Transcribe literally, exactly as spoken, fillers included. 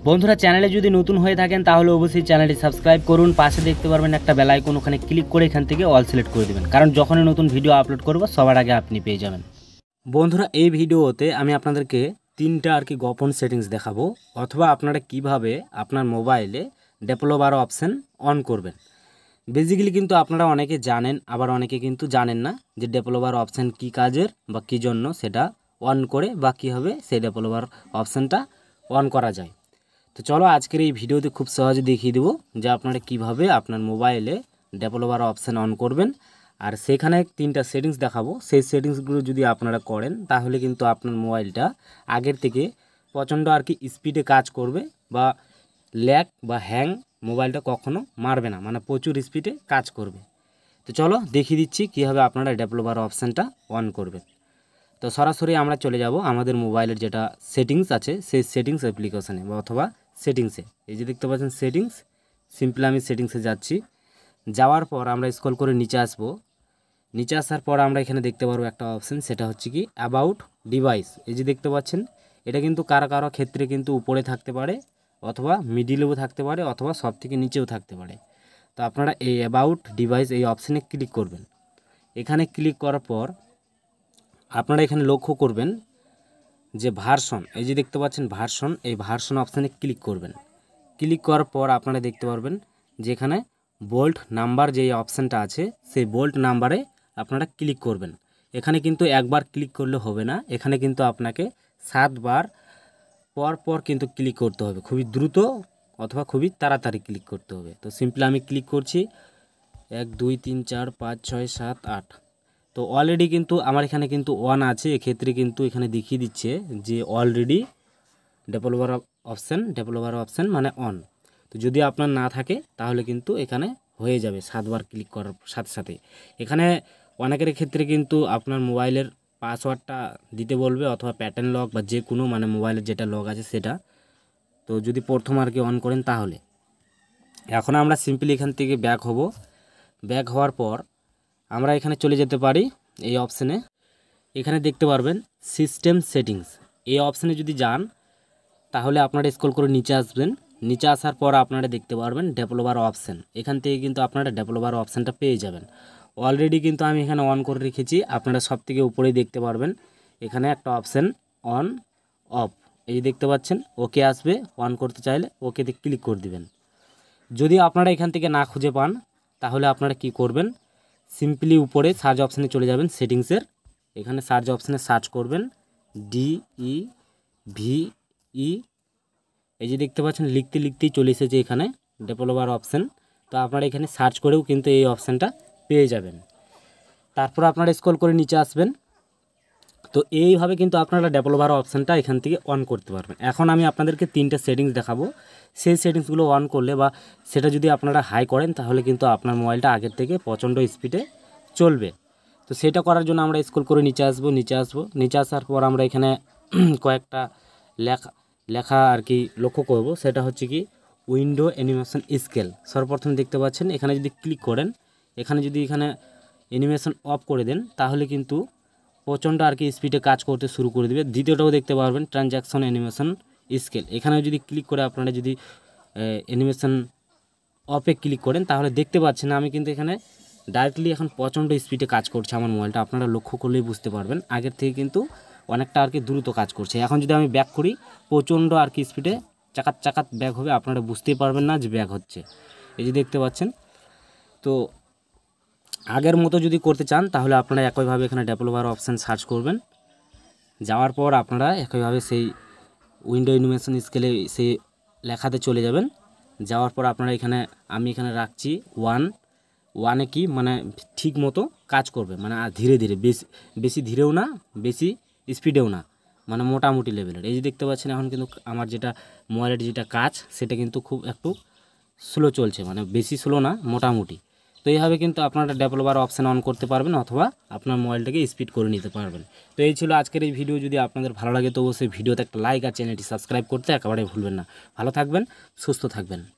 বন্ধুরা চ্যানেলে যদি নতুন হয়ে থাকেন তাহলে অবশ্যই চ্যানেলটি সাবস্ক্রাইব করুন। পাশে দেখতে পারবেন একটা বেল আইকন, ওখানে ক্লিক করে এখান থেকে অল সিলেক্ট করে দেবেন, কারণ যখনই নতুন ভিডিও আপলোড করব সবার আগে আপনি পেয়ে যাবেন। বন্ধুরা এই ভিডিওতে আমি আপনাদেরকে তিনটা আর কি গোপন সেটিংস দেখাবো, অথবা আপনারা কিভাবে আপনার মোবাইলে ডেভেলপার অপশন অন করবেন। বেসিক্যালি কিন্তু আপনারা অনেকে জানেন, আবার অনেকে কিন্তু জানেন না যে ডেভেলপার অপশন কী কাজের বা কী জন্য সেটা অন করে বা কীভাবে সেই ডেভেলপার অপশানটা অন করা যায়। তো চলো আজকের এই ভিডিওতে খুব সহজে দেখিয়ে দেবো যে আপনারা কিভাবে আপনার মোবাইলে ডেভেলপার অপশান অন করবেন। আর সেখানে তিনটা সেটিংস দেখাবো, সেই সেটিংসগুলো যদি আপনারা করেন তাহলে কিন্তু আপনার মোবাইলটা আগের থেকে প্রচণ্ড আর কি স্পিডে কাজ করবে, বা ল্যাগ বা হ্যাং মোবাইলটা কখনো মারবে না, মানে প্রচুর স্পিডে কাজ করবে। তো চলো দেখিয়ে দিচ্ছি কীভাবে আপনারা ডেভেলপার অপশানটা অন করবেন। তো সরাসরি আমরা চলে যাব আমাদের মোবাইলের যেটা সেটিংস আছে সেই সেটিংস অ্যাপ্লিকেশনে বা অথবা সেটিংসে। এই যে দেখতে পাচ্ছেন সেটিংস, সিম্পলি আমি সেটিংসে যাচ্ছি। যাওয়ার পর আমরা স্ক্রল করে নিচে আসব। নিচে আসার পর আমরা এখানে দেখতে পারবো একটা অপশান, সেটা হচ্ছে কি অ্যাবাউট ডিভাইস। এই যে দেখতে পাচ্ছেন এটা কিন্তু কারো কারো ক্ষেত্রে কিন্তু উপরে থাকতে পারে, অথবা মিডিলেও থাকতে পারে, অথবা সব থেকে নিচেও থাকতে পারে। তো আপনারা এই অ্যাবাউট ডিভাইস এই অপশানে ক্লিক করবেন। এখানে ক্লিক করার পর আপনারা এখানে লক্ষ্য করবেন যে ভার্সন, এই যে দেখতে পাচ্ছেন ভার্সন, এই ভার্সন অপশানে ক্লিক করবেন। ক্লিক করার পর আপনারা দেখতে পারবেন যে এখানে বোল্ট নাম্বার যে অপশানটা আছে সেই বোল্ট নাম্বারে আপনারা ক্লিক করবেন। এখানে কিন্তু একবার ক্লিক করলে হবে না, এখানে কিন্তু আপনাকে সাতবার পর পর কিন্তু ক্লিক করতে হবে, খুবই দ্রুত অথবা খুবই তাড়াতাড়ি ক্লিক করতে হবে। তো সিম্পলি আমি ক্লিক করছি, এক দুই তিন চার পাঁচ ছয় সাত আট। তো অলরেডি কিন্তু আমার এখানে কিন্তু ওয়ান আছে, এক্ষেত্রে কিন্তু এখানে দেখিয়ে দিচ্ছে যে already developer option developer option মানে অন। তো যদি আপনার না থাকে তাহলে কিন্তু এখানে হয়ে যাবে সাতবার ক্লিক করার সাথে সাথে। এখানে অনেকের ক্ষেত্রে কিন্তু আপনার মোবাইলের পাসওয়ার্ডটা দিতে বলবে, অথবা প্যাটার্ন লক বা যে কোনো মানে মোবাইলের যেটা লক আছে সেটা। তো যদি প্রথম আর কি অন করেন তাহলে। এখন আমরা সিম্পলি এখান থেকে ব্যাক হব। ব্যাক হওয়ার পর আমরা এখানে চলে যেতে পারি এই অপশানে। এখানে দেখতে পারবেন সিস্টেম সেটিংস, এই অপশানে যদি যান তাহলে আপনারা স্ক্রল করে নিচে আসবেন। নিচে আসার পর আপনারা দেখতে পারবেন ডেভেলপার অপশান। এখান থেকে কিন্তু আপনারা ডেভেলপার অপশানটা পেয়ে যাবেন। অলরেডি কিন্তু আমি এখানে অন করে রেখেছি, আপনারা সব থেকে উপরেই দেখতে পারবেন এখানে একটা অপশান অন অফ। এই দেখতে পাচ্ছেন ওকে আসবে, অন করতে চাইলে ওকেতে ক্লিক করে দিবেন। যদি আপনারা এখান থেকে না খুঁজে পান তাহলে আপনারা কি করবেন, সিম্পলি উপরে সার্চ অপশানে চলে যাবেন সেটিংসের। এখানে সার্চ অপশানে সার্চ করবেন ডি ই ভি ই। এই যে দেখতে পাচ্ছেন লিখতে লিখতেই চলে এসেছে এখানে ডেভেলপার অপশান। তো আপনারা এখানে সার্চ করেও কিন্তু এই অপশানটা পেয়ে যাবেন। তারপর আপনারা স্ক্রল করে নিচে আসবেন। তো এইভাবে কিন্তু আপনারা ডেভেলপার অপশানটা এখান থেকে অন করতে পারবেন। এখন আমি আপনাদেরকে তিনটা সেটিংস দেখাবো, সেই সেটিংসগুলো অন করলে বা সেটা যদি আপনারা হাই করেন তাহলে কিন্তু আপনার মোবাইলটা আগের থেকে প্রচণ্ড স্পিডে চলবে। তো সেটা করার জন্য আমরা স্ক্রল করে নিচে আসবো। নিচে আসবো নিচে আসার পর আমরা এখানে কয়েকটা লেখা লেখা আর কি লক্ষ্য করব, সেটা হচ্ছে কি উইন্ডো অ্যানিমেশন স্কেল। সর্বপ্রথম দেখতে পাচ্ছেন এখানে যদি ক্লিক করেন, এখানে যদি এখানে অ্যানিমেশন অফ করে দেন তাহলে কিন্তু প্রচণ্ড আর কি স্পিডে কাজ করতে শুরু করে দেবে। দ্বিতীয়টাও দেখতে পারবেন ট্রানজ্যাকশন অ্যানিমেশন স্কেল। এখানে যদি ক্লিক করে আপনারা যদি অ্যানিমেশন অফে ক্লিক করেন তাহলে দেখতে পাচ্ছেন আমি কিন্তু এখানে ডাইরেক্টলি এখন প্রচণ্ড স্পিডে কাজ করছে আমার মোবাইলটা। আপনারা লক্ষ্য করলেই বুঝতে পারবেন আগের থেকে কিন্তু অনেকটা আর কি দ্রুত কাজ করছে। এখন যদি আমি ব্যাক করি প্রচণ্ড আর কি স্পিডে চাকাত চাকাত ব্যাক হবে, আপনারা বুঝতেই পারবেন না যে ব্যাক হচ্ছে। এই যে দেখতে পাচ্ছেন। তো আগের মতো যদি করতে চান তাহলে আপনারা একইভাবে এখানে ডেভেলপার অপশান সার্চ করবেন। যাওয়ার পর আপনারা একইভাবে সেই উইন্ডো অ্যানিমেশন স্কেলে সেই লেখাতে চলে যাবেন। যাওয়ার পর আপনারা এখানে আমি এখানে রাখছি ওয়ান। ওয়ানে কি মানে ঠিক মতো কাজ করবে, মানে ধীরে ধীরে, বেশি বেশি ধীরেও না বেশি স্পিডেও না, মানে মোটামুটি লেভেলের। এই যে দেখতে পাচ্ছেন এখন কিন্তু আমার যেটা মোবাইলের যেটা কাজ সেটা কিন্তু খুব একটু স্লো চলছে, মানে বেশি স্লো না মোটামুটি। তো এইভাবে কিন্তু আপনারা ডেভেলপার অপশান অন করতে পারবেন, অথবা আপনার মোবাইলটাকে স্পিড করে নিতে পারবেন। তো এই ছিল আজকের এই ভিডিও। যদি আপনাদের ভালো লাগে তো অবশ্যই ভিডিওতে একটা লাইক আর চ্যানেলটি সাবস্ক্রাইব করতে একেবারে ভুলবেন না। ভালো থাকবেন, সুস্থ থাকবেন।